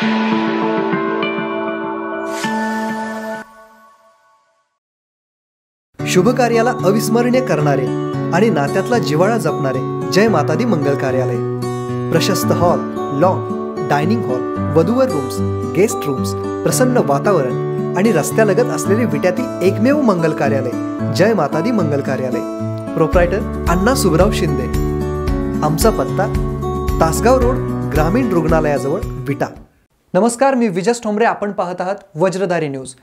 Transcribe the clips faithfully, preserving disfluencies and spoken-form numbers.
शुभ कार्याला अविस्मरणीय करणारे आणि नात्यातला जिव्हाळा जपणारे जय माता दी मंगल कार्यालय. प्रशस्त हॉल, लॉन, डायनिंग हॉल, वधूवर रूम्स, गेस्ट रूम्स, प्रसन्न वातावरण आणि रस्त्यालगत असलेले विट्यातील एकमेव मंगल कार्यालय जय माता दी मंगल कार्यालय. प्रोप्रायटर अण्णा सुबराव शिंदे. आमचा पत्ता तासगाव रोड, ग्रामीण रुग्णालयाजवळ, विटा. नमस्कार, मी विजय ठोंबरे. आपण पाहत आहात वज्रधारी न्यूज.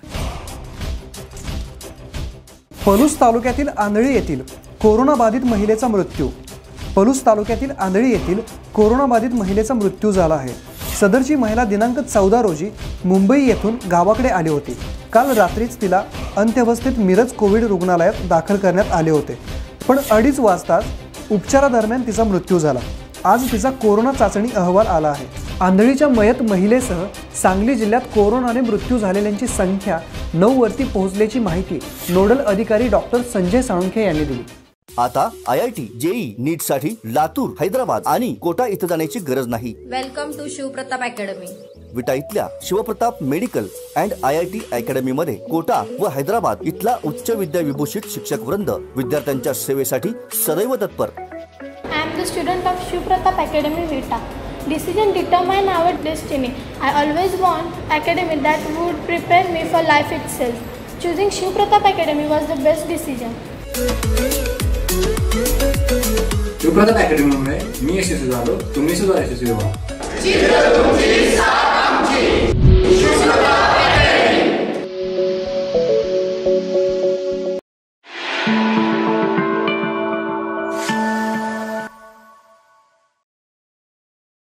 पलूस तालुक्यातील आंधळी येथील कोरोनाबाधित महिलेचा मृत्यू. पलूस तालुक्यातील आंधळी येथील कोरोनाबाधित महिलेचा मृत्यू झाला आहे. सदरची महिला दिनांक चौदा रोजी मुंबई येथून गावाकडे आली होती. काल रात्रीच तिला अंत्यवस्थेत मिरज कोविड रुग्णालयात दाखल करण्यात आले होते, पण अडीच वाजता उपचारादरम्यान तिचा मृत्यू झाला. आज तिचा कोरोना चाचणी अहवाल आला आहे. आंधळीच्या मयत महिलेसह सांगली जिल्ह्यात कोरोनाने मृत्यू झालेल्यांची संख्या नऊ वरती पोहोचल्याची माहिती नोडल अधिकारी डॉक्टर संजय साळुंखे यांनी दिली. आता I I T, JEE, NEET साठी लातूर, हैदराबाद आणि कोटा इथं जाण्याची गरज नाही. Welcome to Shivpratap academy. Vita इथल्या Shivpratap medical and I I T academy मध्ये कोटा व हैदराबाद इथला उच्च विद्या विभूषित शिक्षक वृंद विद्यार्थ्यांच्या सेवेसाठी सदैव तत्पर. I am the student of Shivpratap Academy, Vita. Decision determine our destiny. I always want academy that would prepare me for life itself. Choosing Shivpratap Academy was the best decision. Shivpratap academy मुळे मी यशस्वी झालो, तुम्ही सुद्धा यशस्वी व्हा.